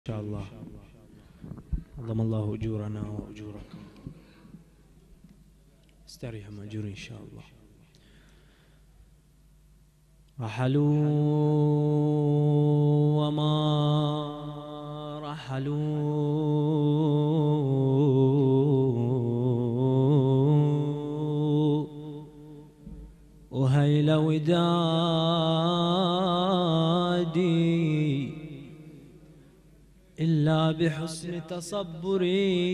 إن شاء الله عظم الله أجورنا وأجوركم. استريح مأجور إن شاء الله. رحلوا وما رحلوا وهيل ودادي إلا بحسن تصبري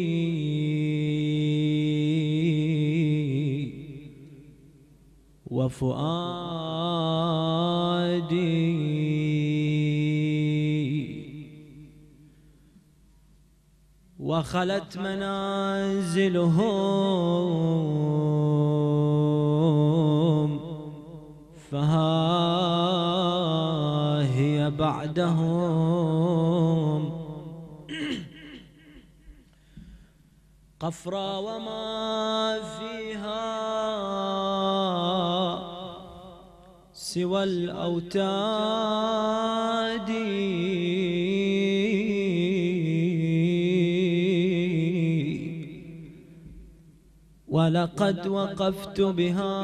وفؤادي وخلت منازلهم فها هي بعدهم قفرا وما فيها سوى الأوتاد ولقد وقفت بها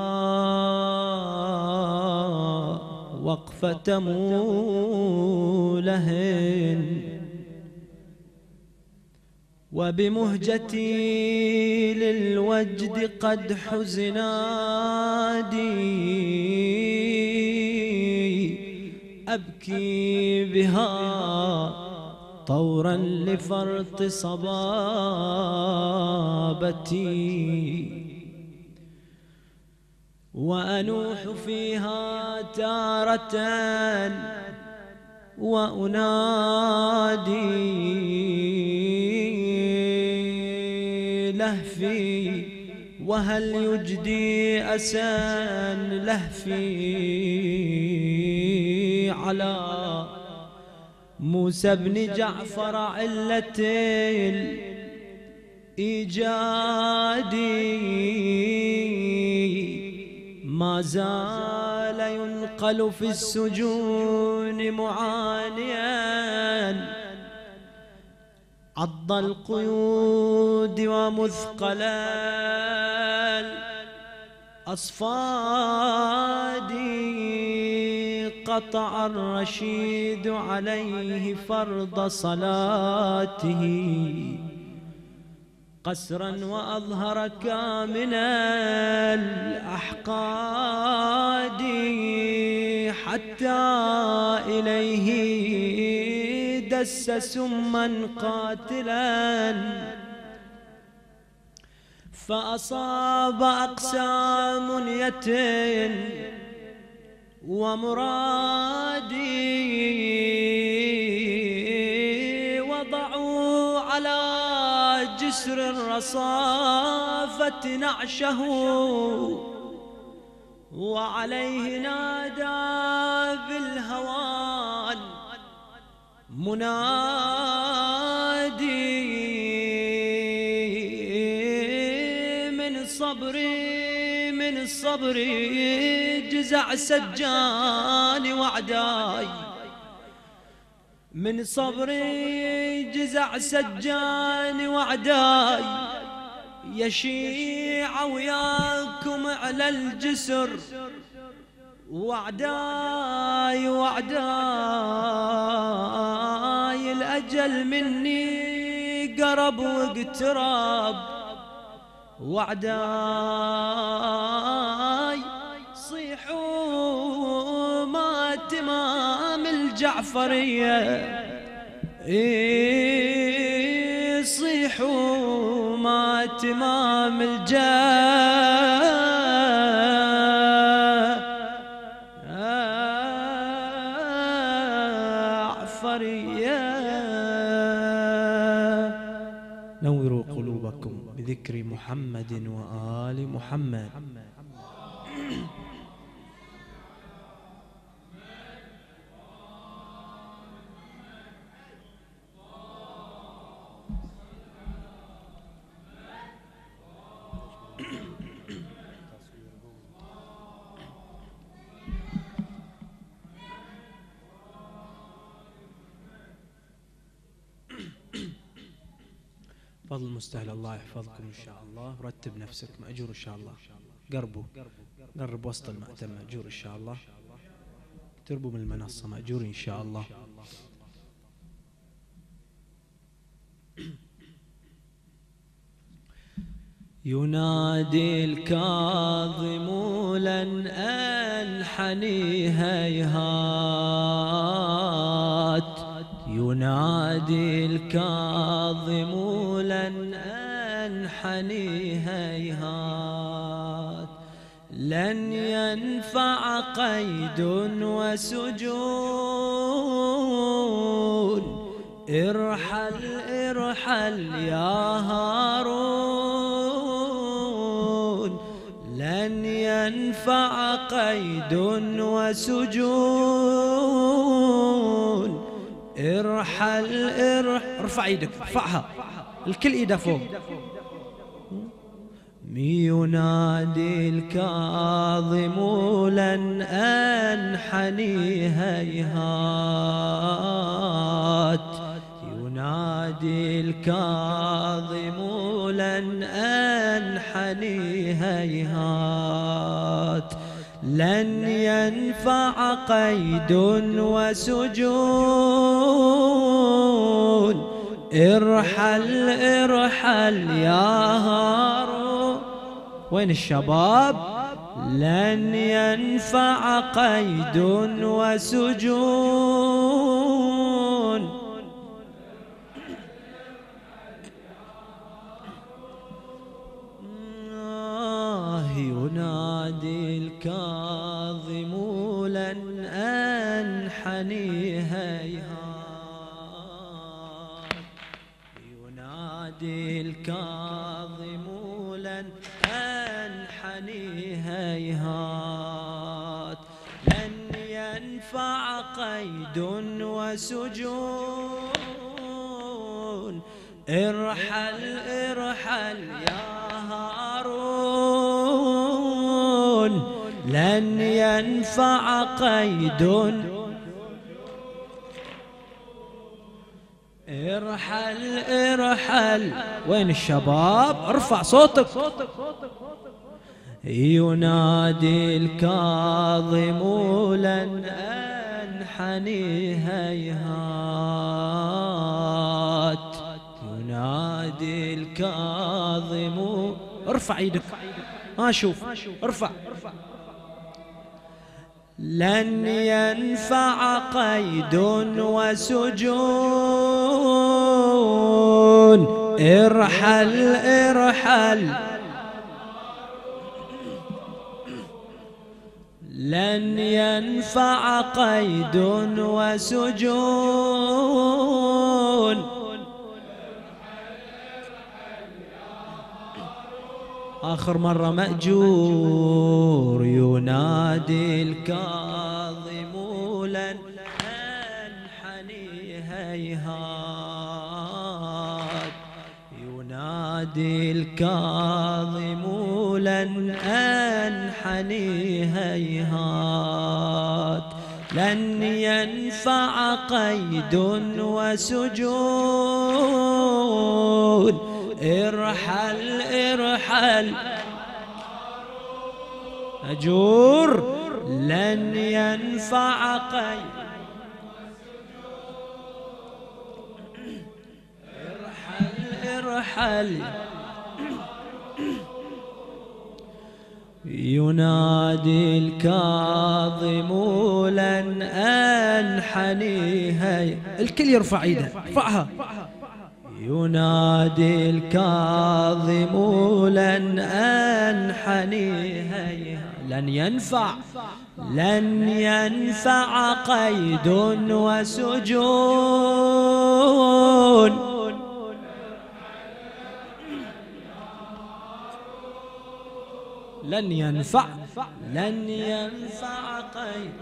وقفة مولهن وبمهجتي للوجد قد حزنادي أبكي بها طورا لفرط صبابتي وأنوح فيها تارة وأنادي لهفي وهل يجدي أسان لهفي على موسى بن جعفر علة الإيجاد ما زال ينقل في السجون معانيا عض القيود ومثقل الأصفاد قطع الرشيد عليه فرض صلاته قسرا وأظهر كامل الأحقاد حتى إليه دس سما قاتلا فأصاب أقسى منية ومرادي وضعوا على جسر الرصافة نعشه وعليه نادى بالهوان منادي من صبري جزع سجاني وعداي من صبري جزع سجاني وعداي يشيع وياكم على الجسر وعداي الأجل مني قرب واقترب وعداي صيحوا ما تمام الجعفرية صيحوا ما تمام الجعفرية نوروا قلوبكم بذكر محمد وآل محمد. فضل المستاهل الله يحفظكم إن شاء الله. رتب نفسك مأجور إن شاء الله. قرب وسط المأتم مأجور إن شاء الله. اقتربوا من المنصة مأجور إن شاء الله. ينادي الكاظم لن أنحني هيهات، ينادي الكاظم لن أنحني هيهات، لن ينفع قيد وسجون، ارحل ارحل يا هارون، لن ينفع قيد وسجون، ارحل ارفع ايدك، ارفعها الكل ايده فوق. ينادي الكاظم لن أنحني هيهات، ينادي الكاظم لن أنحني هيهات، لن ينفع قيد وسجون، ارحل ارحل يا هارون. وين الشباب؟ لن ينفع قيد وسجون، ينادي الكاظم لن أنحني هيهات، ينادي الكاظم لن أنحني هيهات، لن ينفع قيد وسجون، ارحل ارحل يا هارون، لن ينفع قيد، ارحل ارحل. وين الشباب؟ ارفع صوتك. ينادي الكاظم لن أنحني هيهات، ينادي الكاظم. ارفع ايدك ما اشوف، ارفع. لن ينفع قيد وسجون، ارحل ارحل، لن ينفع قيد وسجون، آخر مرة مأجور. ينادي الكاظم لن أنحني هيهات، ينادي الكاظم لن أنحني هيهات، لن ينفع قيد وسجون، ارحل ارحل أجور، لن ينفع قيد، ارحل ارحل. ينادي الكاظم لن أنحني هي، الكل يرفع ايده، ارفعها. ينادي الكاظم لن أنحني هي، لن ينفع قيد وسجون، لن ينفع قيد.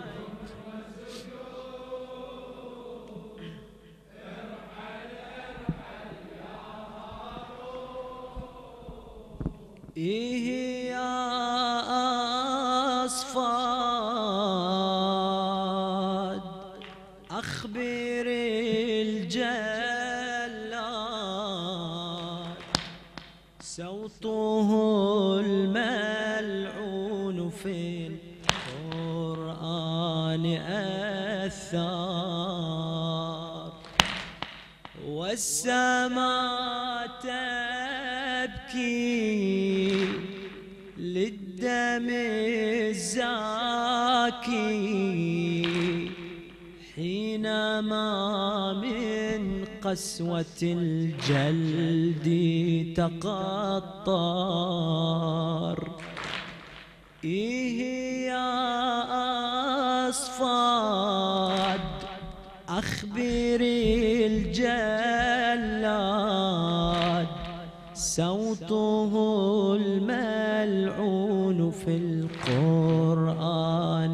إيه يا أصفاد أخبر الجلاد، صوته الملعون في القرآن أثار، والسماء تبكي للدم الزاكي، حينما من قسوة الجلد تقطر. إيه يا أصفاد أخبري الجلاد، صوته الملعون في القرآن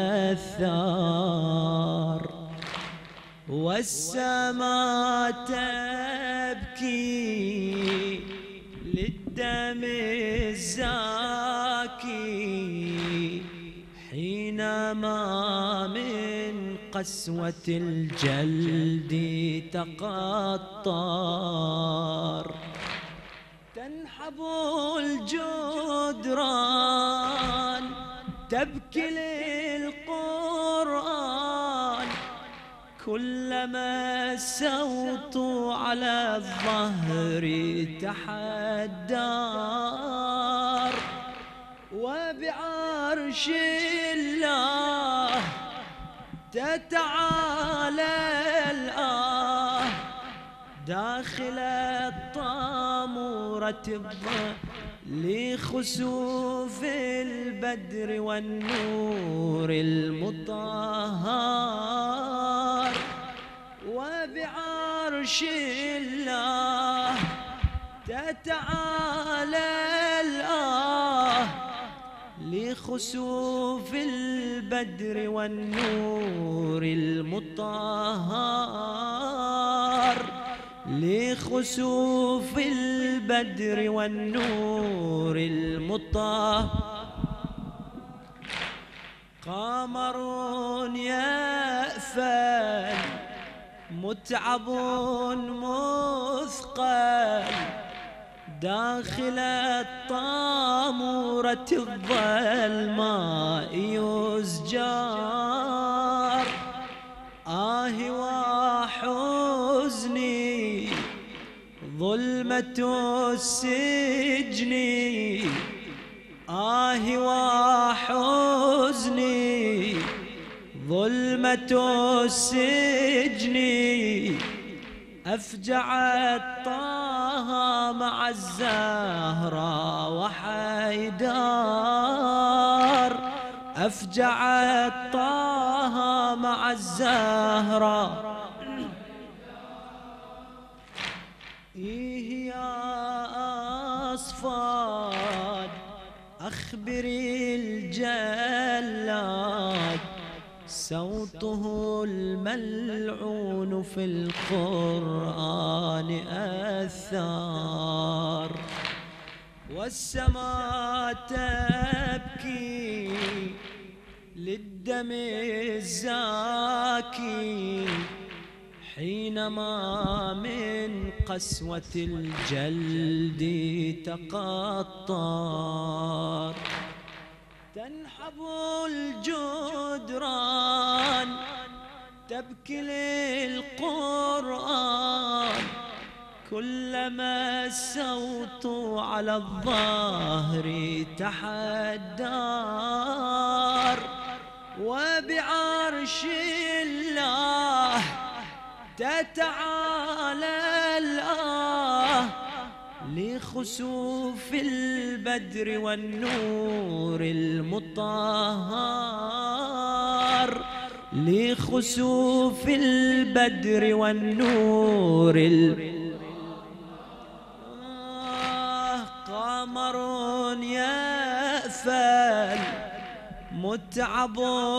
أثار، والسماء تبكي للدم الزاكي، حينما من قسوة الجلد تقطر. تنحب الجدران تبكي للقرآن، كلما الصوت على الظهر تحدار، وبعرش الله تتعالى الآه، داخل الطامورة لخسوف البدر والنور المطهر، وبعرش الله تتعالى الآه، لخسوف البدر والنور المطهر، لخسوف البدر والنور المطهر. قمر يأفل متعب مثقل، داخل الطامورة الظلماء يزجار. آه وحزني ظلمة السجن، آه وحزني ظلمة السجن، أفجعت طه مع الزهراء وحيدار، أفجعت طه مع الزهراء. إيه يا أصفاد أخبري الجلاد، صوته الملعون في القرآن أثار، والسماء تبكي للدم الزاكي، حينما من قسوة الجلد تقطر. تنحب الجدران تبكي للقرآن، كلما الصوت على الظهر تحدار، وبعرش الله تتعالى الآه، لخسوف البدر والنور المطهر، لخسوف البدر والنور قمر يأفل متعب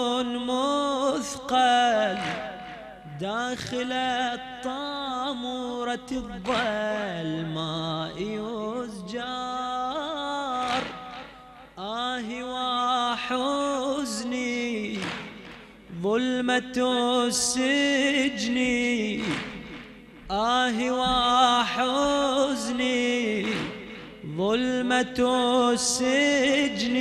مثقل، داخل الطامورة الظلماء يزجار. آه وحزني ظلمة السجن، آه وحزني ظلمة السجن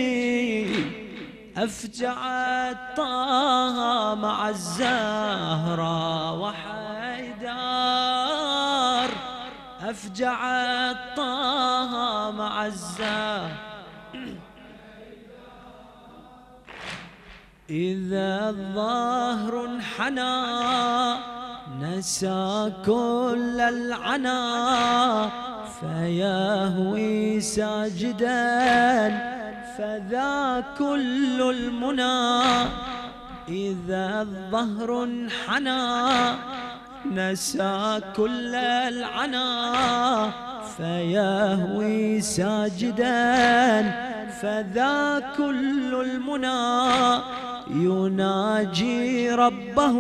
أفجعت طه مع الزهرة وحيدار، أفجعت طه مع الزهرة. إذا الظهر انحنى نسى كل العنا، فيهوي ساجدا فذا كل المنى. إذا الظهر انحنى نسى كل العنا، فيهوي ساجدا فذا كل المنى. يناجي ربه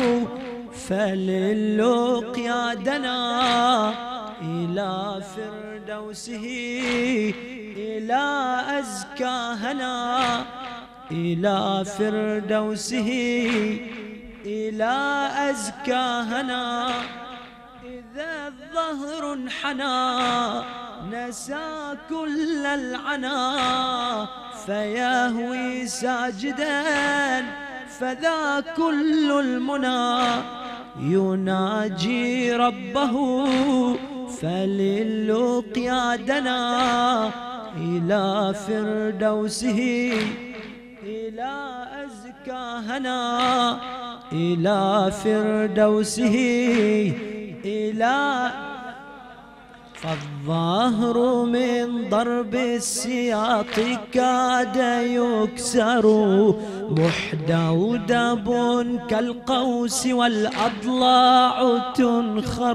فللقيا دنا، إلى فردوسه إلى أزكى هنا، إلى فردوسه إلى أزكى هنا. إذا الظهر انحنى نسى كل العنا، فيهوي ساجدا فذا كل المنى. يناجي ربه فللقيا دنا، إلى فردوسه إلى أزكى هنا، إلى فردوسه إلى. فالظهر من ضرب السياط كاد يكسر، محدودب كالقوس والأضلاع تنخر.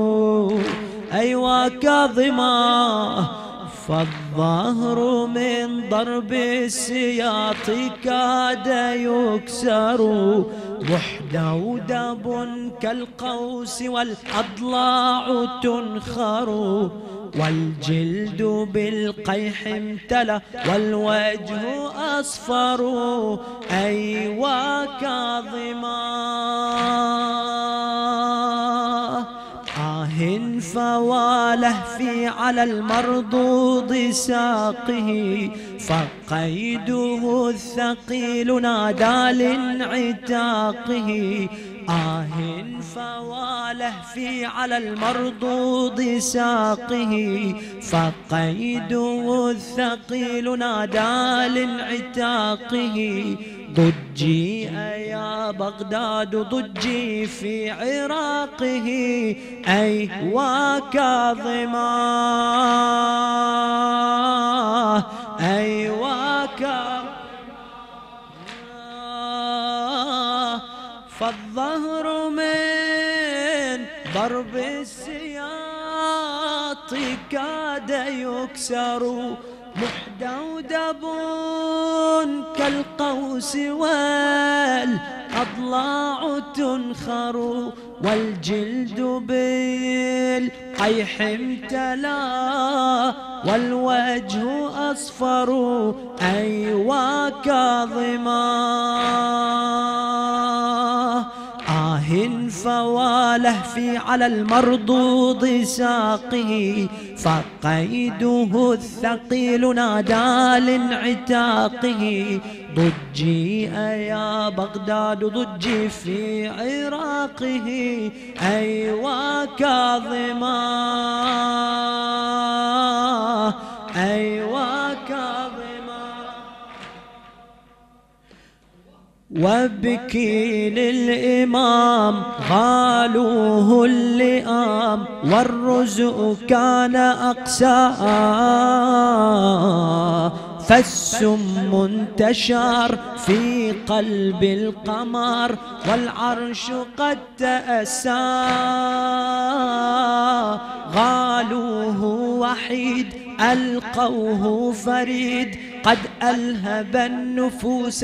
أيوا كاظما. فالظهر من ضرب السياط كاد يكسر، محدودب كالقوس والأضلاع تنخر. والجلد بالقيح امتلى والوجه أصفر. أيوا كاظما. فواله في على المردود ساقه، فقيده الثقيل نادى لانعتاقه. فواله في على المردود ساقه، فقيده الثقيل نادى لانعتاقه. ضجي يا بغداد ضجي في عراقه. أيوا كاظما. أيوا كاظما. فالظهر من ضرب السياط كاد يكسر، محدودب كالقوس والأضلاع تنخر. والجلد بالقيح امتلى والوجه أصفر. أيوا كاظما. فواله في على المردود ساقه، فقيده الثقيل نادى لانعتاقه. ضجي يا بغداد ضجي في عراقه. أيوا كاظما. أيوا كاظما. وابكي للإمام غالوه اللئام، والرزق كان أقسى. فالسم انتشر في قلب القمر، والعرش قد تأسى. غالوه وحيد ألقوه فريد، قد ألهب النفوس.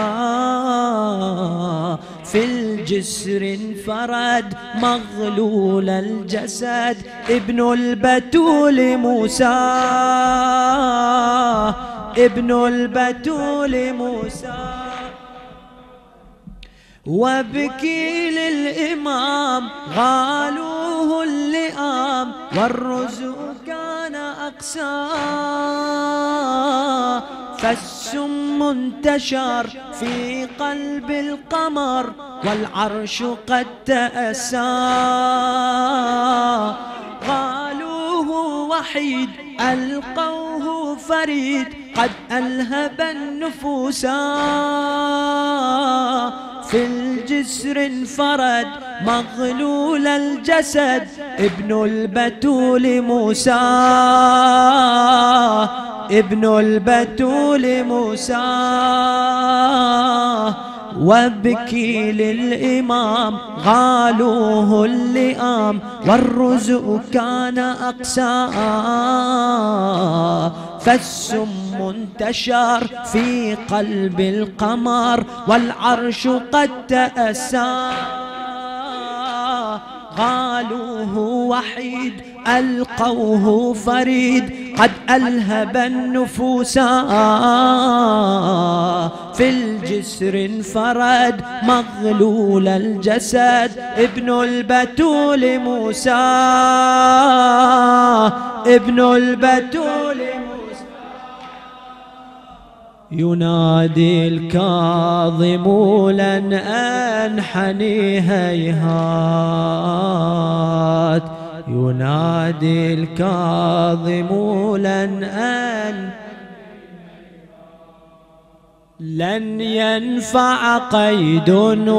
في الجسر انفرد مغلول الجسد، ابن البتول موسى. ابن البتول موسى. وابكي للإمام غالوه اللئام، والرزق كان أقسى فالسم انتشر في قلب القمر والعرش قد تأسى قالوه وحيد ألقوه فريد قد ألهب النفوس في الجسر انفرد مغلول الجسد ابن البتول موسى ابن البتول موسى وابكي للإمام غالوه اللئام والرزق كان أقسى فالسم انتشر في قلب القمر والعرش قد تأسى قالوه وحيد ألقوه فريد قد ألهب النفوس في الجسر انفرد مغلول الجسد ابن البتول موسى ابن البتول موسى ينادي الكاظم لن أنحني هيهات ينادي الكاظم لن ينفع قيد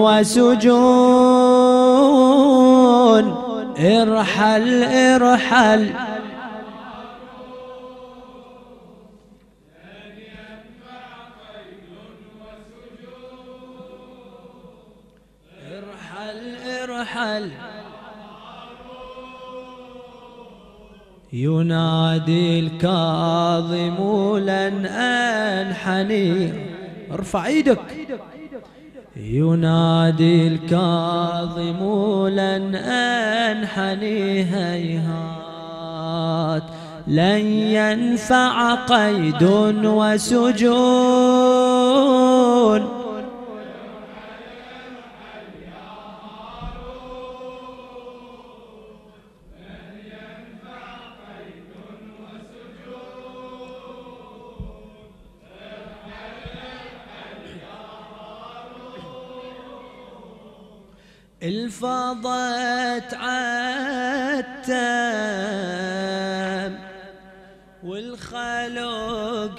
وسجون ارحل ارحل ارحل ينادي الكاظم لن أنحني ارفع ايدك ينادي الكاظم لن أنحني هيهات لن ينفع قيد وسجون الفاضت عتم والخلق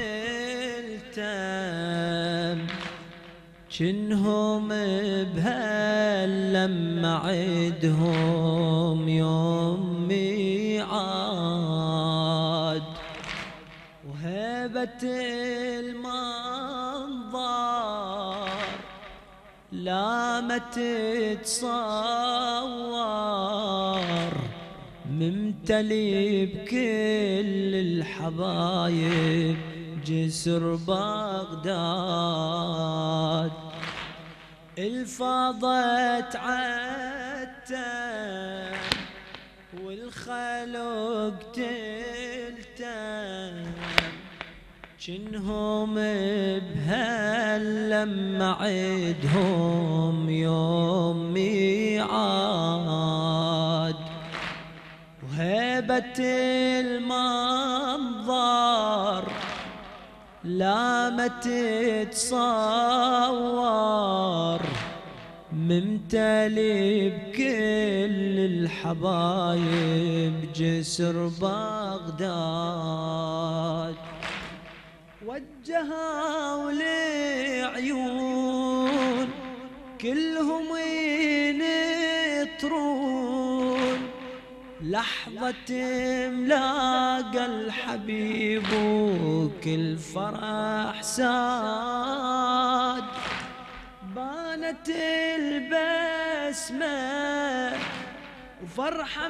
تلتم جنهم بهاللمة عدهم يوم ميعاد وهيبة المنظر لا ما تتصور ممتلي بكل الحبايب جسر بغداد الفاضت عتم والخلق تلتم جنهم بهاللمة عدهم يوم ميعاد وهيبة المنظر لا ما تتصور ممتلي بكل الحبايب جسر بغداد وجهوا لعيون كلهم ينطرون لحظة ملاقى الحبيب وكل فرح ساد بانت البسمة وفرحة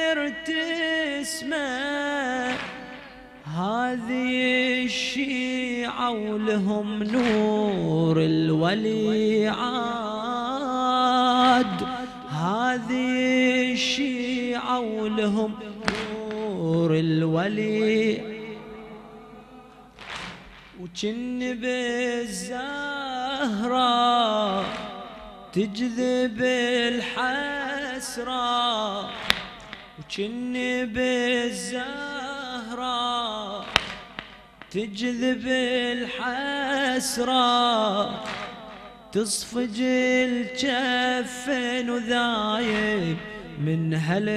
مرتسمة هذه الشيعة ولهم نور الولي عاد هذه الشيعة ولهم نور الولي وجن بالزهرة تجذب الحسرة وجن بالزهرة الزهراء تجذب الحسرة تصفج الجفن وذايب من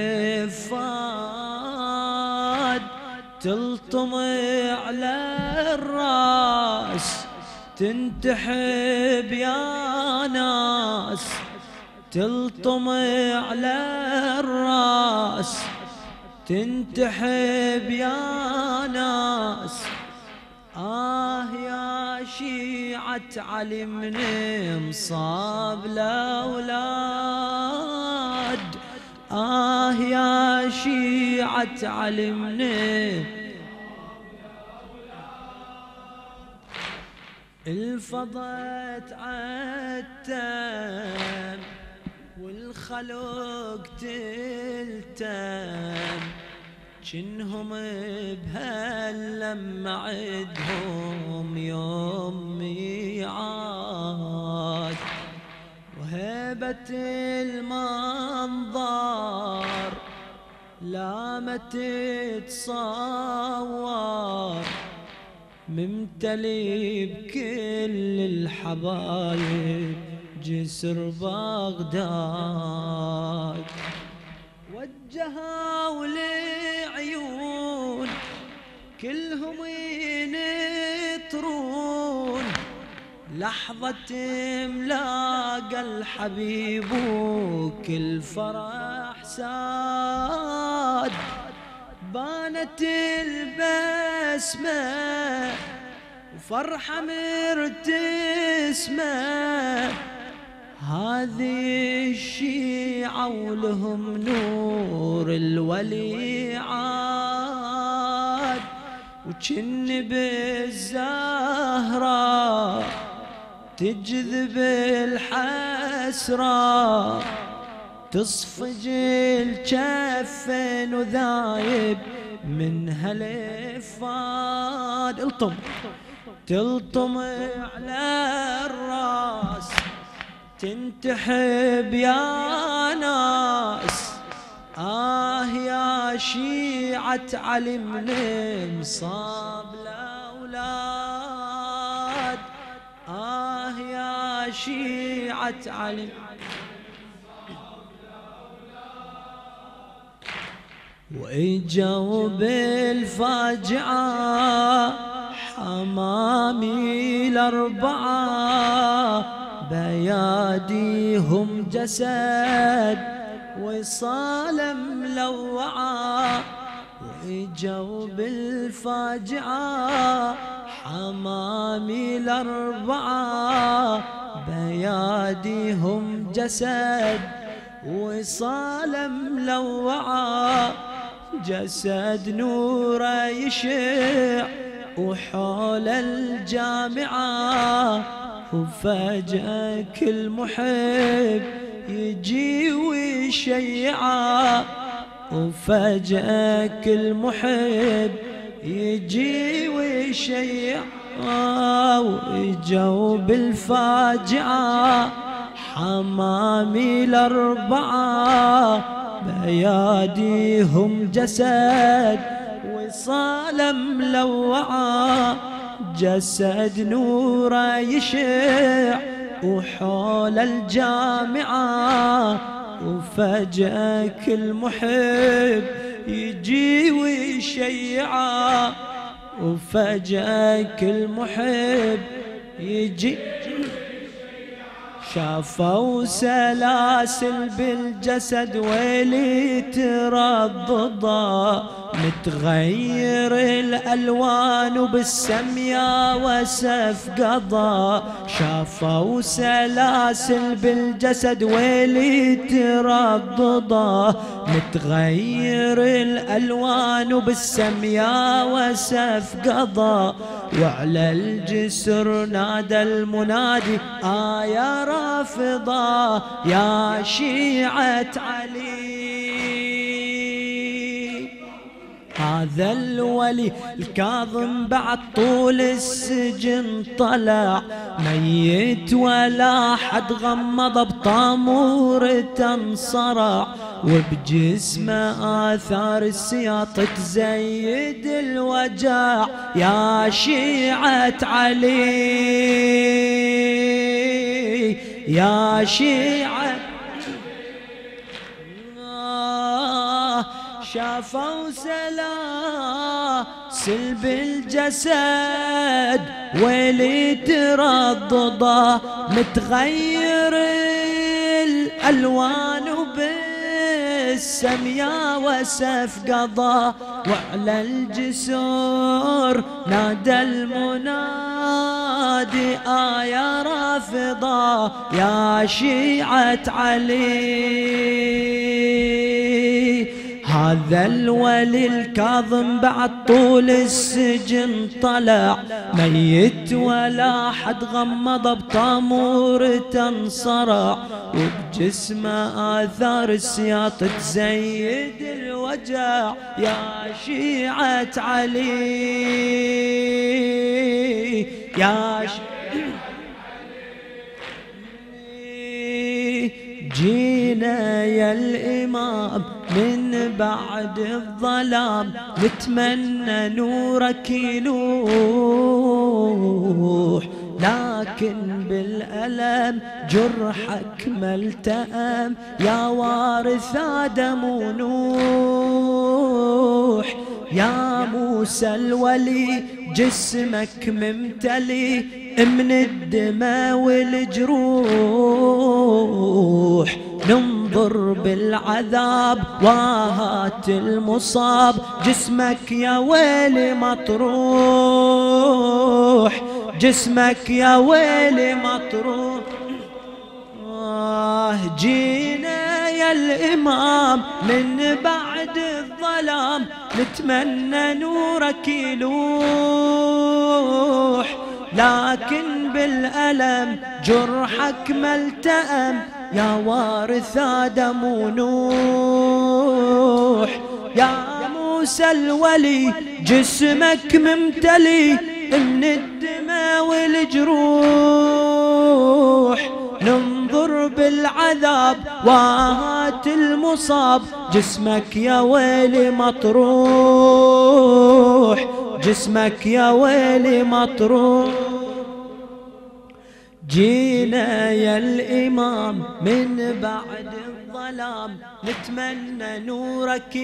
هالفاد تلطم على الراس تنتحب يا ناس تلطم على الراس تنتحب يا ناس. يا شيعة علي من مصاب الأولاد يا شيعة علي من الفضت عتم والخلق تلتم جنهم بهاللمة عدهم يوم ميعاد وهيبة المنظر لا ما تتصور ممتلي بكل الحبايب جسر بغداد وجهوا لعيون كلهم ينطرون لحظة ملاقى الحبيب وكل فرح ساد بانت البسمة وفرحة مرتسمة هذه الشيعة ولهم نور الولي عاد وجن بالزهرة تجذب الحسرة تصفج الجفن وذايب من هالفاد تلطم على الراس تنتحب يا ناس يا شيعة علي من مصاب الأولاد يا شيعة علي وإجوا بالفاجعة حمامي الأربعة بياديهم جسد وصالة ملوعة وإجوا بالفاجعة حمامي الأربعة بياديهم جسد وصالة ملوعة جسد نوره يشع وحول الجامعة وفجأة كل محب يجي ويشيعه وفجأة كل محب يجي ويشيعه وإجوا بالفاجعة حمامي الأربعة بياديهم جسد وصالة ملوعة جسد نوره يشع وحول الجامعة وفجأة كل محب يجي ويشيعه وفجأة كل محب يجي شافوا سلاسل بالجسد ويلي ترددا متغير الألوان وبالسميا وسف قضا شافوا سلاسل بالجسد ويلي ترددا متغير الألوان وبالسميا وسف قضا وعلى الجسر نادى المنادي يا رافضة يا شيعة علي هذا الولي الكاظم بعد طول السجن طلع ميت ولا حد غمض بطامورته انصرع وبجسمه آثار السياط تزيد الوجع يا شيعة علي يا شيعة شافوا سلاسل بالجسد ويلي تردده متغير الألوان بالسميا وسف قضى وعلى الجسور نادى المنادي يا رافضة يا شيعة علي هذا الولي الكاظم بعد طول السجن طلع ميت ولا حد غمض بطامور تنصرع وبجسمه آثار السياط تزيد الوجع يا شيعة علي يا جينا يا الإمام من بعد الظلام نتمنى نورك يلوح لكن بالألم جرحك ما التأم يا وارث آدم ونوح يا موسى الولي جسمك ممتلي من الدماء والجروح ننظر بالعذاب واهات المصاب جسمك يا ويلي مطروح جسمك يا ويلي مطروح جينا يا الإمام من بعد الظلام نتمنى نورك يلوح لكن بالألم جرحك ما التأم يا وارث آدم ونوح يا موسى الولي جسمك ممتلي من الدماء والجروح ننظر بالعذاب واهات المصاب جسمك يا ويلي مطروح جسمك يا ويلي مطروح جينا يا الإمام من بعد الظلام نتمنى نورك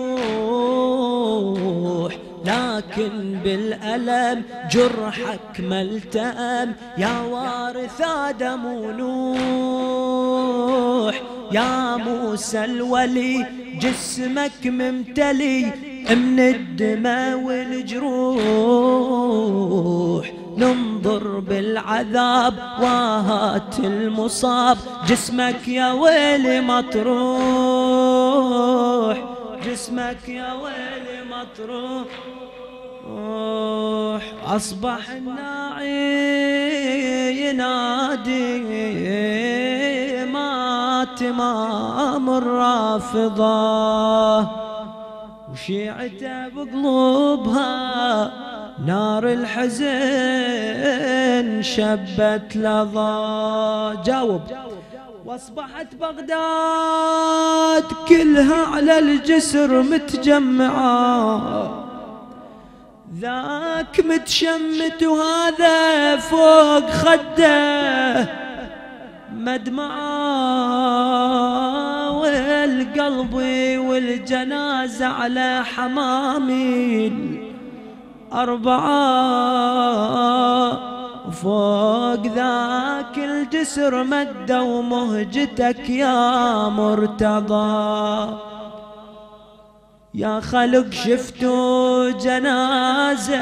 يلوح لكن بالألم جرحك ما التأم يا وارث آدم ونوح يا موسى الولي جسمك ممتلي من الدماء والجروح ننظر بالعذاب واهات المصاب جسمك يا ويلي مطروح جسمك يا ويلي مطروح أصبح الناعي ينادي مات إمام الرافضة وشيعته بقلوبها نار الحزن شبت لظى جاوب واصبحت بغداد كلها على الجسر متجمعة ذاك متشمت وهذا فوق خده مدمعة والقلب والجنازة على حمامي أربعة وفوق ذاك الجسر مدوا مهجتك يا مرتضى يا خلق شفتوا جنازة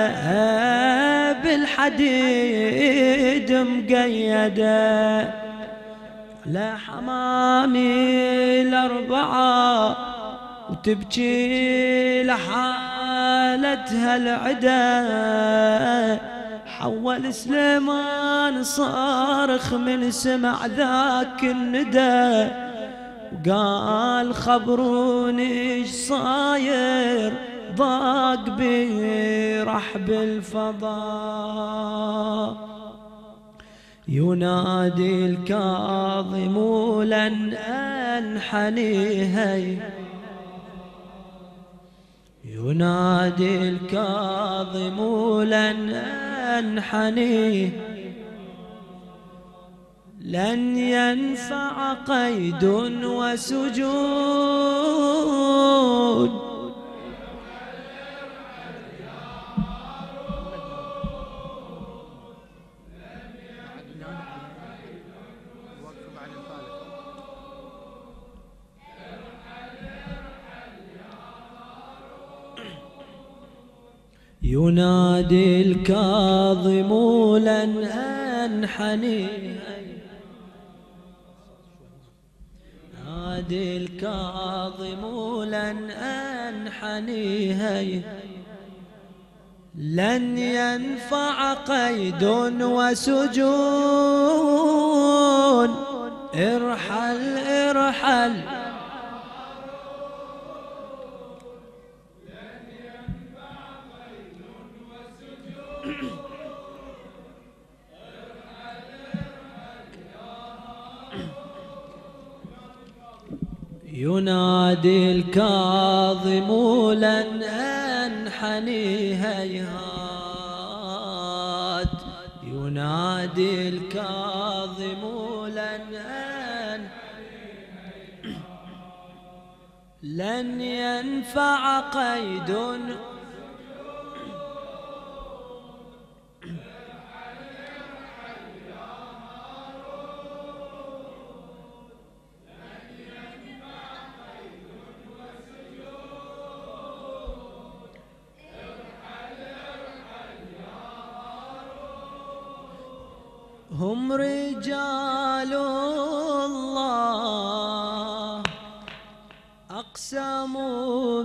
بالحديد مقيدة لا حمامي الأربعة وتبكي لحالتها العدا حول سليمان صارخ من سمع ذاك الندى وقال خبروني ايش صاير ضاق بي رحب الفضاء ينادي الكاظم لن أنحني، ينادي الكاظم لن أنحني، لن ينفع قيد وسجود. ينادي الكاظم لن أنحني، ينادي الكاظم لن أنحني، لن ينفع قيد وسجون. ارحل ارحل ينادي الكاظم لن أنحني، هيهات ينادي الكاظم لن أنحني، لن ينفع قيد هم رجال الله أقسموا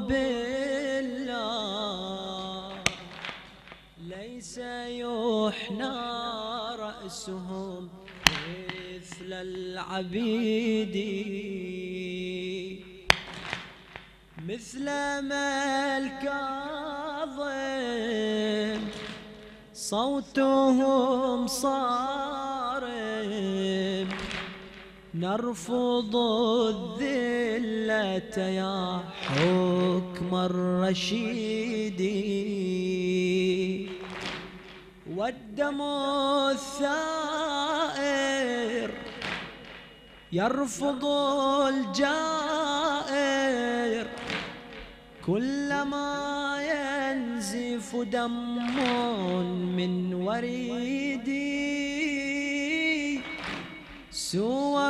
بالله، ليس يحنى رأسهم مثل العبيد، مثل ما الكاظم صوتهم صارم، نرفض الذلة يا حكم الرشيد، والدم الثائر يرفض الجائر، كلما ينزف دم من وريدي، سور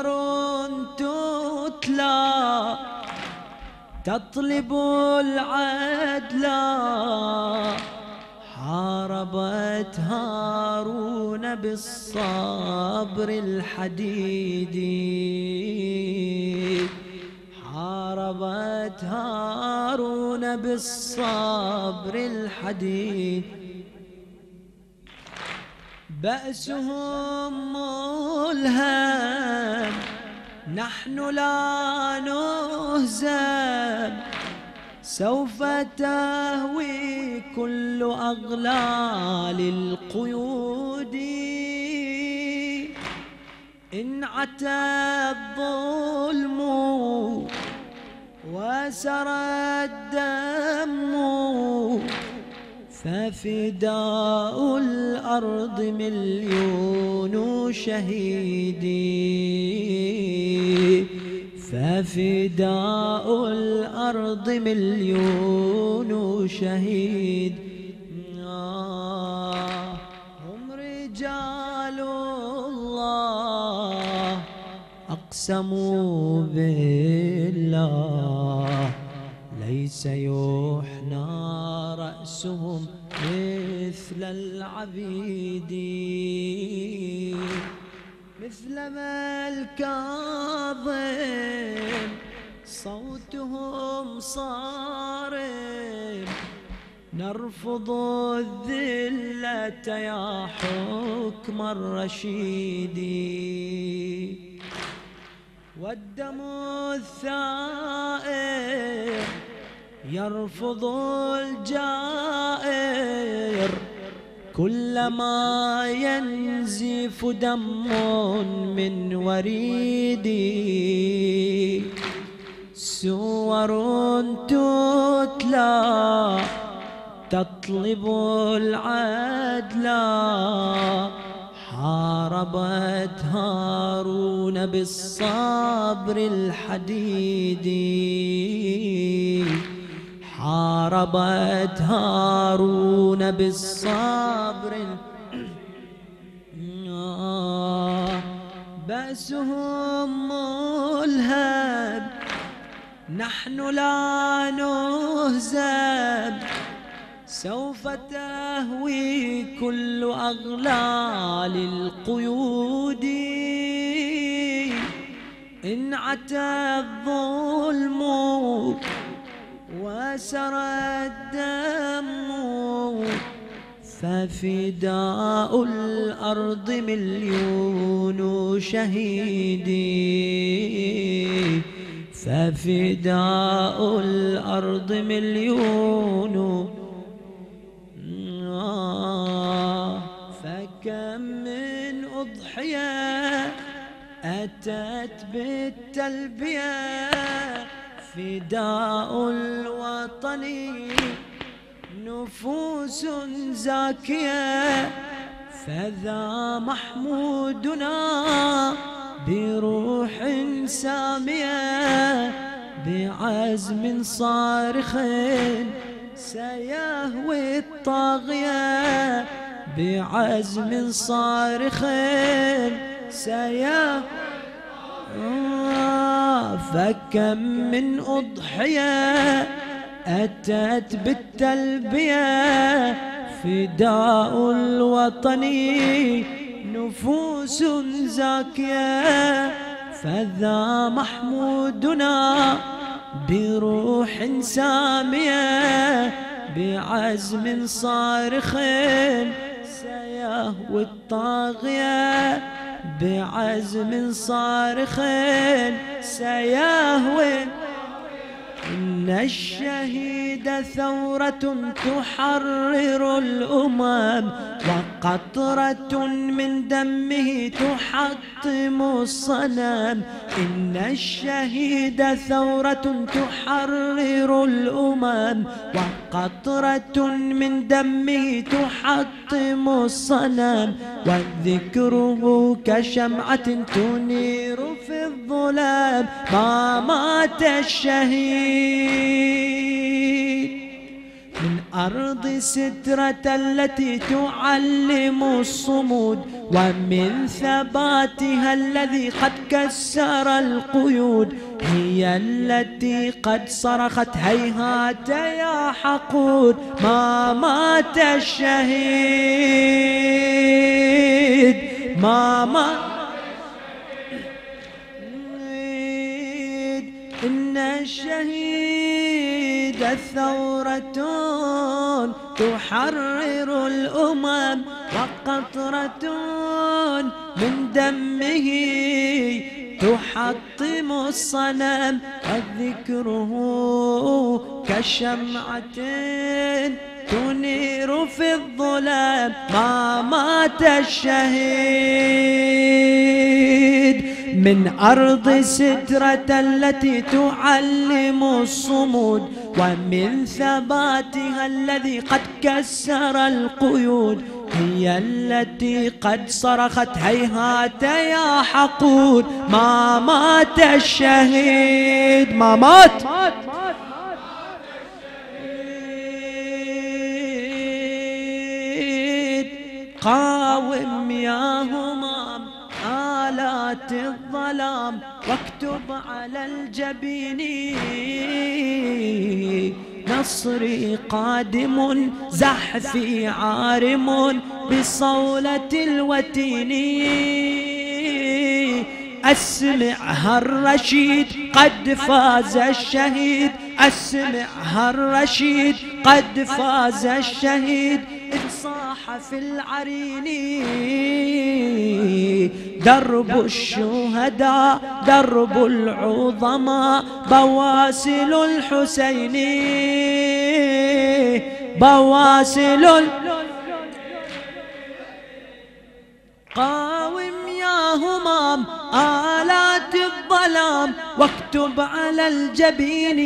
تتلى تطلب العدل، حاربت هارون بالصبر الحديدي، حاربت هارون بالصبر الحديد، بأسهم ملهم نحن لا نهزم، سوف تهوي كل أغلال القيود، إن عتى الظلم وسرى الدم، ففداء الأرض مليون شهيد، ففداء الأرض مليون شهيد. هم رجال الله أقسموا بالله، ليس يحنى رأسهم مثل العبيد، مثل ما الكاظم صوتهم صارم، نرفض الذلة يا حكم الرشيد، والدم الثائر يرفض الجائر، كلما ينزف دم من وريدي سور تتلى تطلب العدل حاربت هارون بالصبر الحديدي حاربت هارون بالصبر بأسهم ملهب نحن لا نهزم سوف تهوي كل أغلال القيود إن عتى الظلم وسرى الدم ففداء الأرض مليون شهيدي ففداء الأرض مليون فكم من أضحية أتت بالتلبية فداء الوطن نفوس زاكية فذا محمودنا بروح سامية بعزم صارخ سيهوي الطاغية بعزم صارخ سيهوي فكم من أضحية أتت بالتلبية فداء الوطن نفوس زاكية فذا محمودنا بروح سامية بعزم صارخ سيهوي الطاغية بعزم صارخ سيهوي إن الشهيد ثورة تحرر الأمم وقطرة من دمه تحطم الصنم إن الشهيد ثورة تحرر الأمم وقطرة من دمه تحطم الصنم وذكره كشمعة تنير في الظلام ما مات الشهيد من أرض سترة التي تعلم الصمود ومن ثباتها الذي قد كسر القيود هي التي قد صرخت هيهات يا حقود ما مات الشهيد ما مات إن الشهيد ثورة تحرر الأمم وقطرة من دمه تحطم الصنم وذكره كشمعة تنير في الظلام ما مات الشهيد من أرض سترة التي تعلم الصمود ومن ثباتها الذي قد كسر القيود هي التي قد صرخت هيهات يا حقود ما مات الشهيد ما مات قاوم يا همام آلات الظلام واكتب على الجبين نصري قادم زحفي عارم بصولة الوتين أسمعها الرشيد قد فاز الشهيد أسمعها الرشيد قد فاز الشهيد إذ صاح في العرين درب الشهداء درب العظماء بواسل الحسين بواسل قاوم يا همام آلات الظلام واكتب على الجبين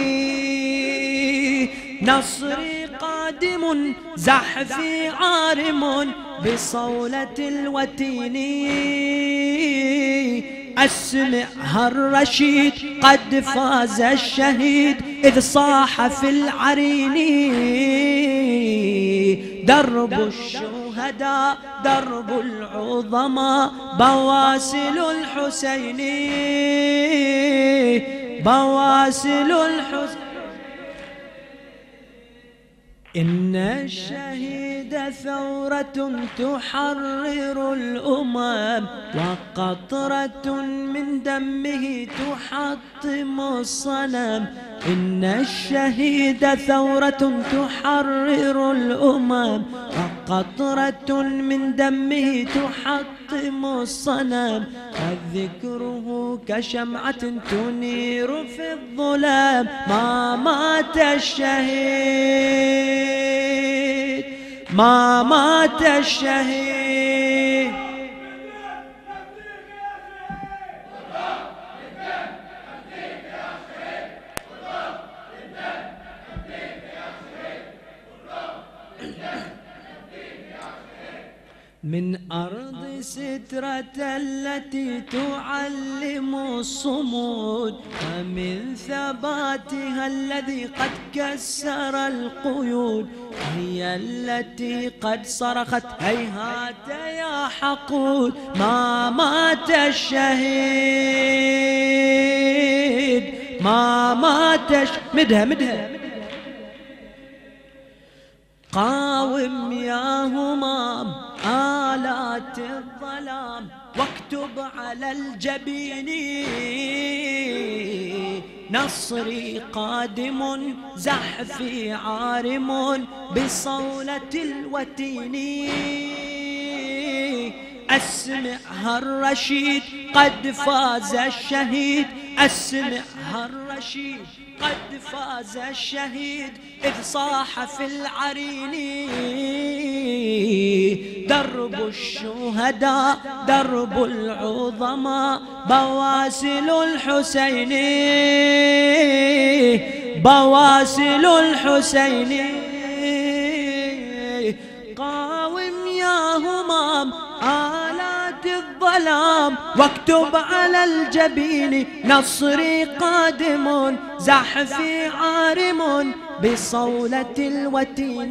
نصري قادم زحفي عارم بصولة الوتين أسمعها الرشيد قد فاز الشهيد إذ صاح في العرين درب الشهداء درب العظماء بواسل الحسين بواسل الحسين إن الشهيد ثورة تحرر الأمم وقطرة من دمه تحطم الصنم إن الشهيد ثورة تحرر الأمم وقطرة من دمه تحطم الصنم ذكره كشمعة تنير في الظلام ما مات الشهيد ما مات الشهيد من أرض سترة التي تعلم الصمود ومن ثباتها الذي قد كسر القيود هي التي قد صرخت هيهات يا حقود ما مات الشهيد ما مات مدها قاوم يا همام آلات الظلام واكتب على الجبين نصري قادم زحفي عارم بصولة الوتين أسمعها الرشيد قد فاز الشهيد أسمعها الرشيد قد فاز الشهيد إذ صاح في العرين درب الشهداء درب العظماء بواسل الحسين بواسل الحسين قاوم يا همام آلات الظلام واكتب على الجبين نصري قادم زحفي عارم بصولة الوتين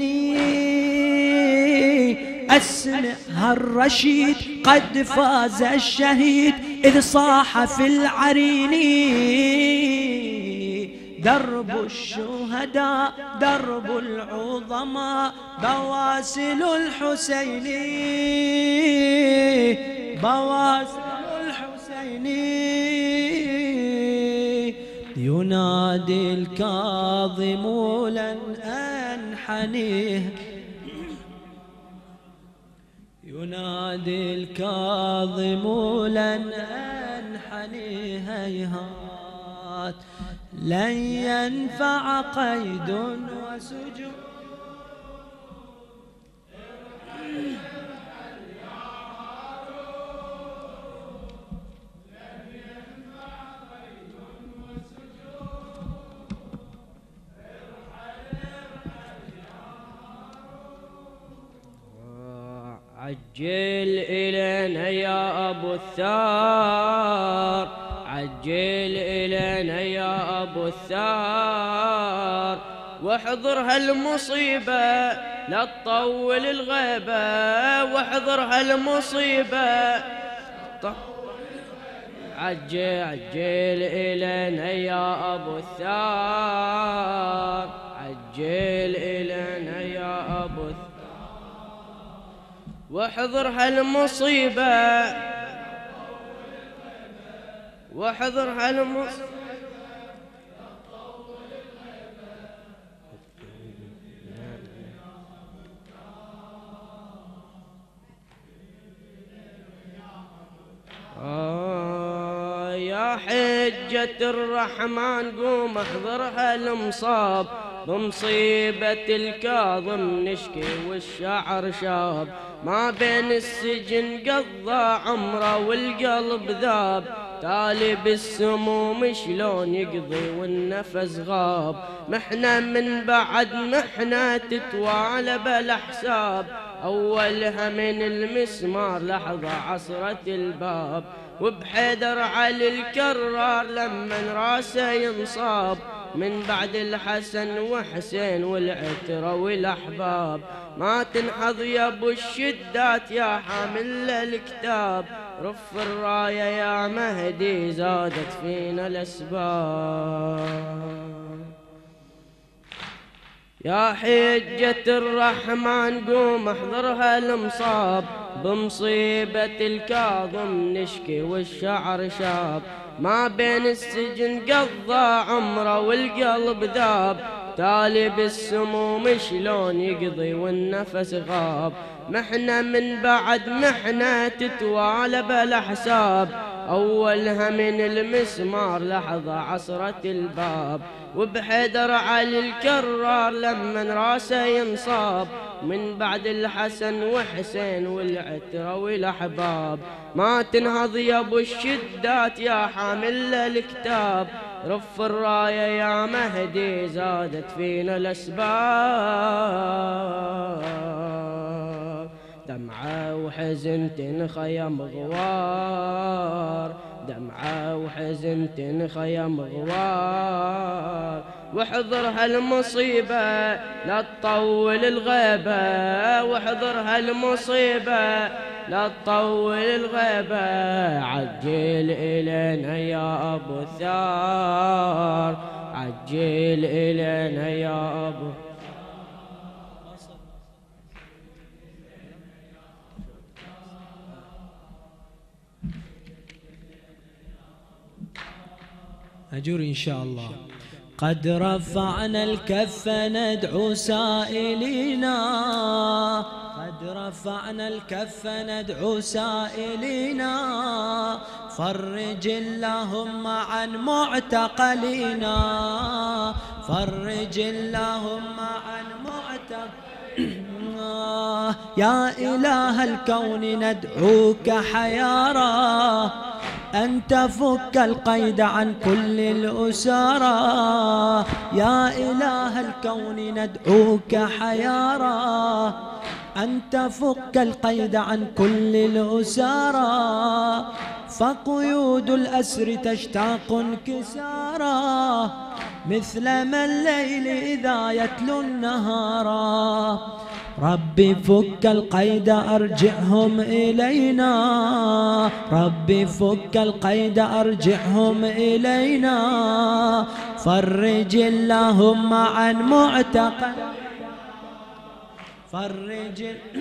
أسمعها الرشيد قد فاز الشهيد إذ صاح في العرين درب الشهداء درب العظماء بواسل الحسين بواسل الحسين ينادي الكاظم لن أنحنيه ينادي الكاظم لن أنحني هيهات لن ينفع قيد وسجود عجل إلينا يا أبو الثار عجل إلينا يا أبو الثار واحضر هالمصيبة لا تطول الغيبة واحضر هالمصيبة عجل إلينا يا أبو الثار عجل إلينا يا أبو الثار واحضر هالمصيبة واحضر هالمصيبة يا حجة الرحمن قوم احضر هالمصاب بمصيبة الكاظم نشكي والشعر شاب ما بين السجن قضى عمره والقلب ذاب، تالي بالسموم شلون يقضي والنفس غاب. محنة من بعد محنة تتوالى بلا حساب، أولها من المسمار لحظة عصرة الباب. وبحيدر علي الكرار لمن راسه ينصاب، من بعد الحسن وحسين والعترة والأحباب. ما تنحظ يا ابو الشدات يا حامل الكتاب، رف الراية يا مهدي زادت فينا الأسباب. يا حجة الرحمن قوم احضرها المصاب، بمصيبة الكاظم نشكي والشعر شاب. ما بين السجن قضى عمره والقلب ذاب، تالي بالسموم شلون يقضي والنفس غاب. محنة من بعد محنة تتوالى بلا حساب، أولها من المسمار لحظة عصرة الباب. وبحيدر علي الكرار لمن راسه ينصاب، من بعد الحسن وحسين والعترة والأحباب. ما تنهض يا ابو الشدات يا حامل الكتاب، رف الراية يا مهدي زادت فينا الأسباب. دمعة وحزن تنخيم غوار، دمعة وحزن تنخيم غوار. واحضر هالمصيبة لا تطول الغيبة، واحضر هالمصيبة لا تطول الغيبة. عجل إلينا يا أبو الثار، عجل إلينا يا أبو. أجور إن شاء الله. قد رفعنا الكف ندعو سائلينا، قد رفعنا الكف ندعو سائلينا. فرج اللهم عن معتقلينا، فرج اللهم عن معتقلينا. يا إله الكون ندعوك حيارى، أن تفك القيد عن كل الأسارى. يا إله الكون ندعوك حيارى، أن تفك القيد عن كل الأسارى. فقيود الأسر تشتاق انكسارا، مثلما الليل إذا يتلو النهارا. ربي فك القيد أرجعهم إلينا، ربي فك القيد أرجعهم إلينا. فرج اللهم عن معتقل، فرج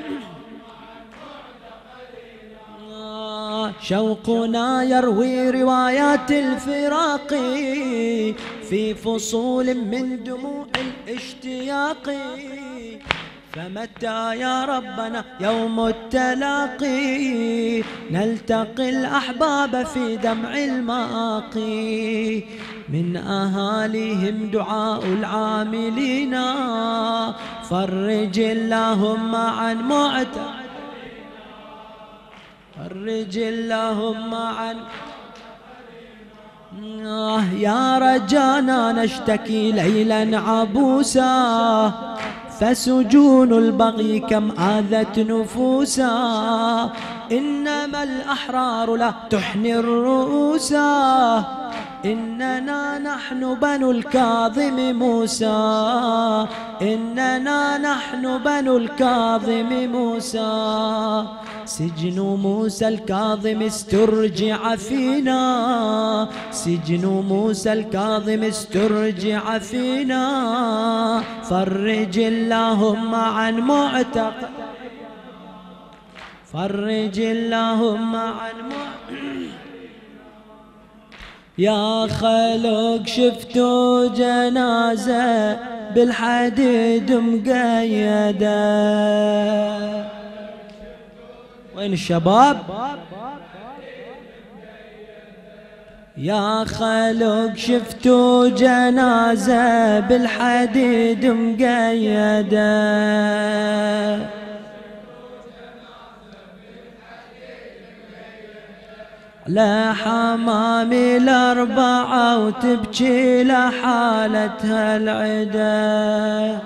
شوقنا يروي روايات الفراق في فصول من دموع الاشتياق. فمتى يا ربنا يوم التلاقي، نلتقي الأحباب في دمع المآقي. من أهاليهم دعاء العاملين، فرج اللهم عن معتقل، فرج اللهم عن. يا رجانا نشتكي ليلا عبوسا، فسجون البغي كم آذت نفوسا. إنما الأحرار لا تحني الرؤوسا، إننا نحن بنو الكاظم موسى، إننا نحن بنو الكاظم موسى. سجن موسى الكاظم استرجع فينا، سجن موسى الكاظم استرجع فينا. فرج اللهم عن معتقل، فرج اللهم عن معتقل. يا خلق شفتوا جنازة بالحديد مقيدة. وين الشباب؟ يا خلق شفتوا جنازة بالحديد مقيدة. على حمامي الأربعة وتبكي لحالتها العدا،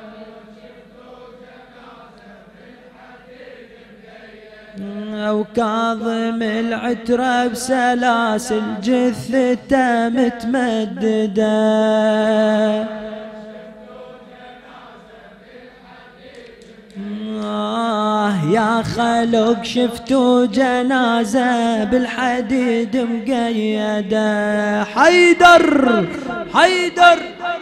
وكاظم العترة بسلاسل جثته متمددة. يا خلق شفتوا جنازة بالحديد مقيدة. حيدر حيدر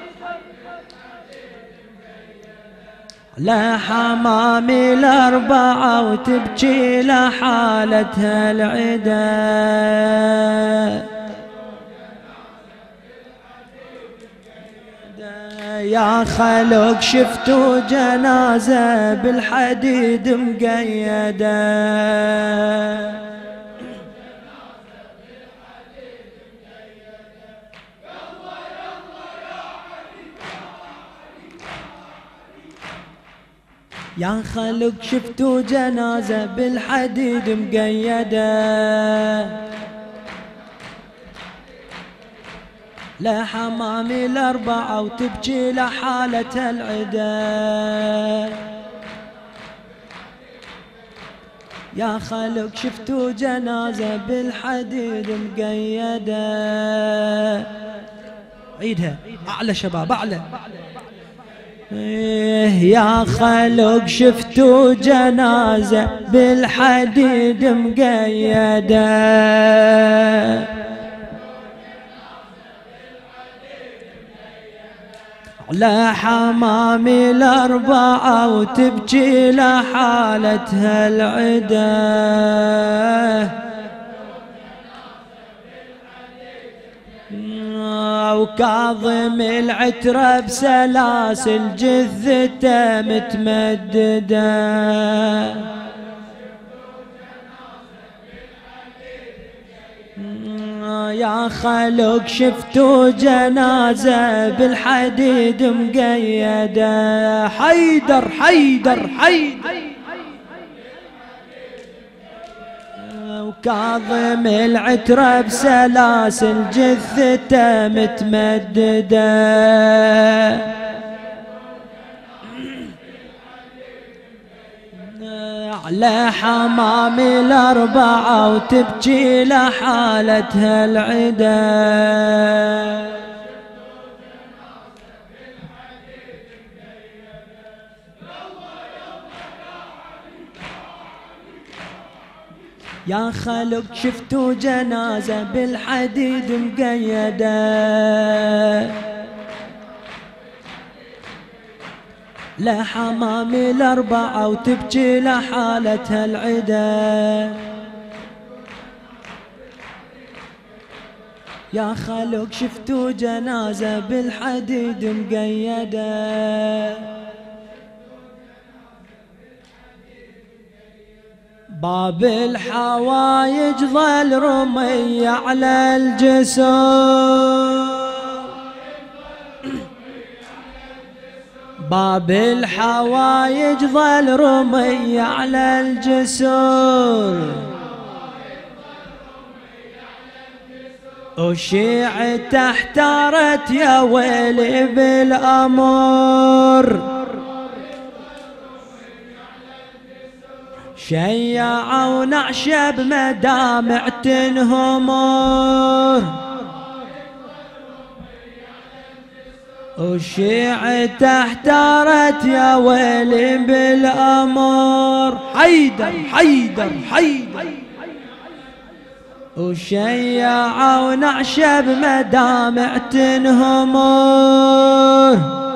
على حمامي الأربعة وتبكي لحالتها العدا، يا خلق شفتوا جنازة بالحديد مقيدة. يا خلق شفتوا جنازة بالحديد مقيدة، لحمامي الأربعة وتبكي لحالتها العدا. يا خلق شفتوا جنازة بالحديد مقيدة. عيدها أعلى شباب أعلى. يا خلق شفتوا جنازة بالحديد مقيدة، على حمامي الأربعة وتبكي لحالتها العدا، وكاظم العترة بسلاسل جثته متمددة. يا خلق شفتوا جنازة بالحديد مقيدة. حيدر حيدر حيدر وكاظم العترة بسلاسل جثته متمددة، على حمامي الأربعة وتبكي لحالتها العدا. يا خلق شفتوا جنازة بالحديد مقيدة، لحمامي الأربعة وتبكي لحالتها العدا. يا خلق شفتوا جنازة بالحديد مقيدة، باب الحوايج ظل رمي على الجسور، باب الحوايج ظل رمي على الجسور، وشيعته احتارت يا ويلي بالأمر، شيعوا نعشب مدامع تنهمر، وشيعته احتارت يا ويلي بالأمر. حيدر حيدر حيدر وشيعوا نعشب مدامع تنهمر،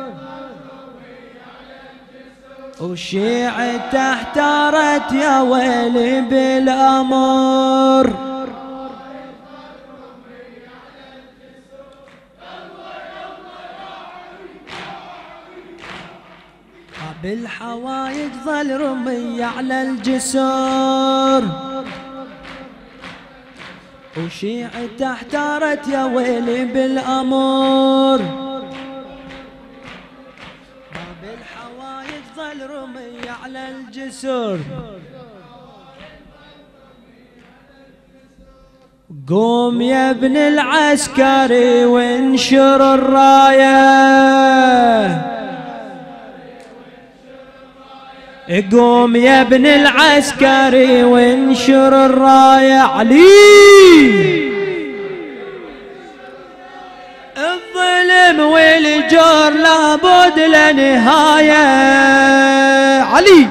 وشيعته احتارت يا ويلي بالأمر. بالحوايج ظل رمي على الجسور، وشيعته احتارت يا ويلي بالأمر، بالحوايج ظل رمي على الجسور، قوم يا ابن العسكري وانشر الراية، قوم يا ابن العسكري وانشر الراية. علي الظلم والجور لابد لنهاية. علي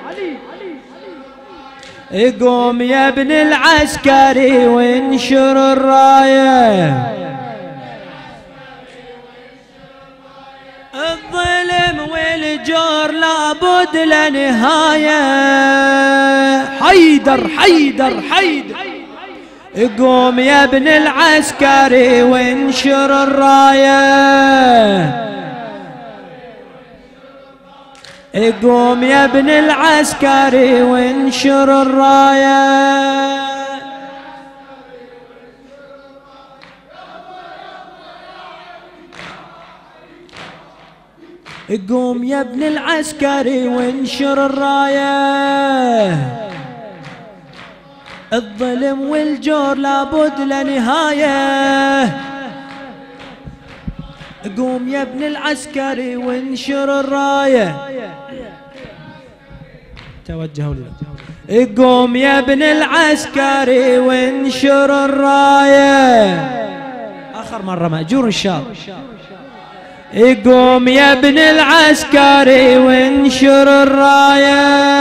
قوم يا ابن العسكري وانشر الراية، الظلم والجور لابد لنهاية. حيدر حيدر حيدر قوم يا ابن العسكري وانشر الراية، قوم يا ابن العسكري وانشر الراية. قوم يا ابن العسكري وانشر الراية، الظلم والجور لابد لنهاية. قوم يا ابن العسكري وانشر الراية، توجهوا لي. قوم يا ابن العسكري وانشر الراية، آخر مرة مأجور إن شاء الله. قوم يا ابن العسكري وانشر الراية،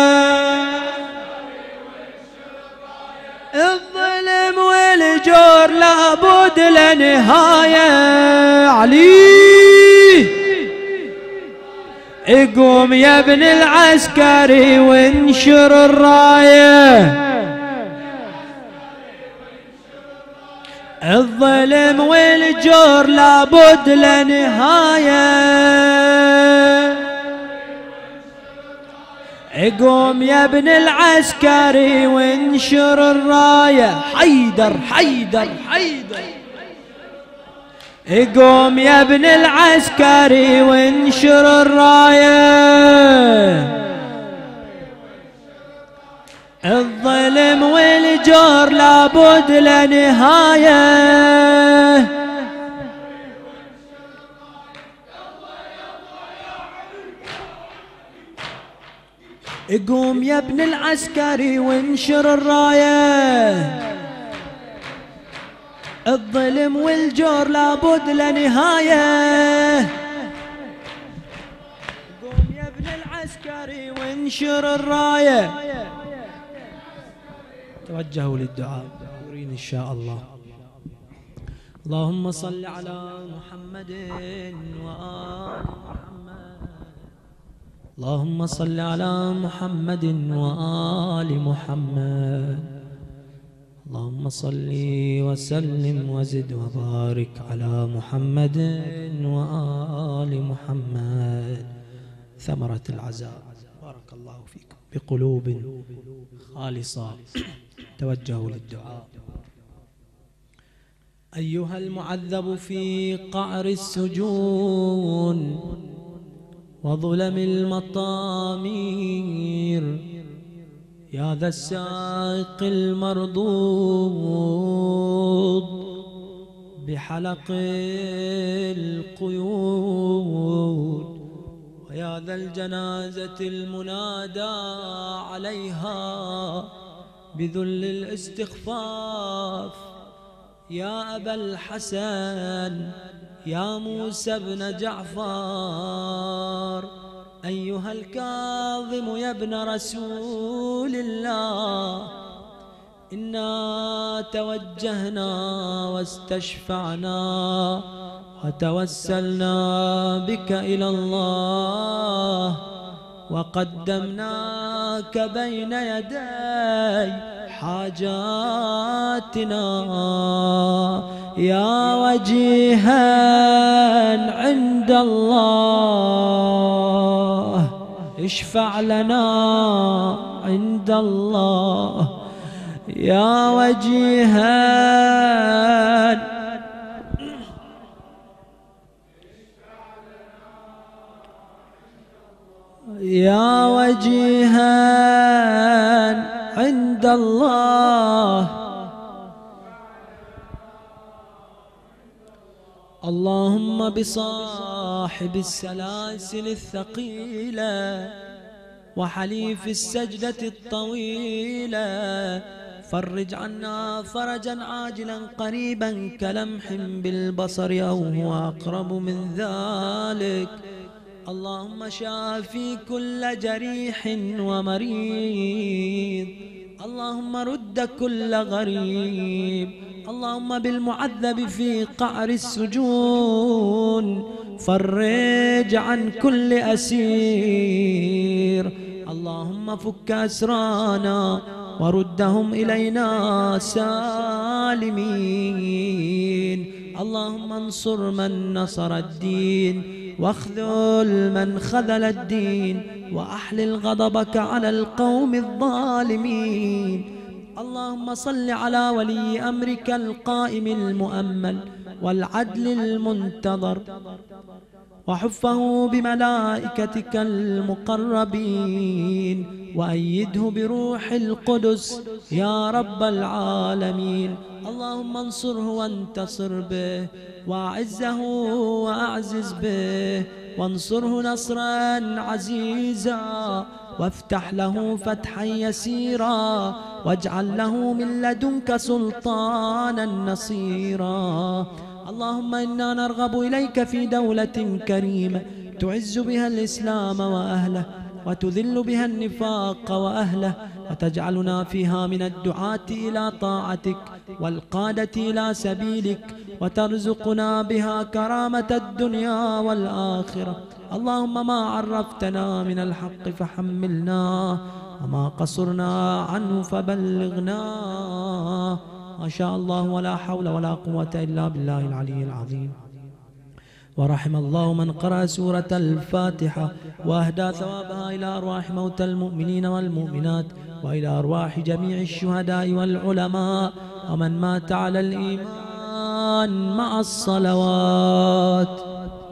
الظلم والجور لابد لنهاية. علي قوم يا ابن العسكري وانشر الراية، الظلم والجور لابد لنهاية. قوم يا ابن العسكري وانشر الراية. حيدر حيدر حيدر قوم يا ابن العسكري وانشر الراية، الظلم والجور لابد لنهاية. قوم يا ابن العسكري وانشر الراية، الظلم والجور لابد لنهاية. قوم يا ابن العسكري وانشر الراية، توجهوا للدعاء يرين إن شاء الله. اللهم صل على محمد وآل محمد، اللهم صل على محمد وآل محمد، اللهم صل وسلم وزد وبارك على محمد وآل محمد. ثمرة العزاء بارك الله فيكم بقلوب خالصة. توجهوا للدعاء. أيها المعذب في قعر السجون وظلم المطامير، يا ذا الساق المرضوض بحلق القيود، ويا ذا الجنازة المنادى عليها بذل الاستخفاف، يا أبا الحسن يا موسى بن جعفر، أيها الكاظم يا ابن رسول الله، إنا توجهنا واستشفعنا وتوسلنا بك إلى الله، وقدمناك بين يدي حاجاتنا، يا وجيها عند الله اشفع لنا عند الله، يا وجيها يا وجيها عند الله، اللهم بصاحب السلاسل الثقيلة وحليف السجدة الطويلة فرج عنا فرجا عاجلا قريبا كلمح بالبصر أو هو أقرب من ذلك. اللهم شافي كل جريح ومريض، اللهم رد كل غريب، اللهم بالمعذب في قعر السجون فرج عن كل أسير. اللهم فك أسرانا وردهم إلينا سالمين. اللهم انصر من نصر الدين واخذل من خذل الدين وأحلل غضبك على القوم الظالمين. اللهم صل على ولي أمرك القائم المؤمل والعدل المنتظر وحفه بملائكتك المقربين وأيده بروح القدس يا رب العالمين. اللهم انصره وانتصر به وأعزه وأعزز به وانصره نصرا عزيزا وافتح له فتحا يسيرا واجعل له من لدنك سلطانا نصيرا. اللهم إنا نرغب إليك في دولة كريمة تعز بها الإسلام وأهله وتذل بها النفاق وأهله وتجعلنا فيها من الدعاة إلى طاعتك والقادة إلى سبيلك وترزقنا بها كرامة الدنيا والآخرة. اللهم ما عرفتنا من الحق فحملنا وما قصرنا عنه فبلغنا. ما شاء الله ولا حول ولا قوة إلا بالله العلي العظيم. ورحم الله من قرأ سورة الفاتحة وأهدى ثوابها إلى أرواح موتى المؤمنين والمؤمنات وإلى أرواح جميع الشهداء والعلماء ومن مات على الإيمان مع الصلوات.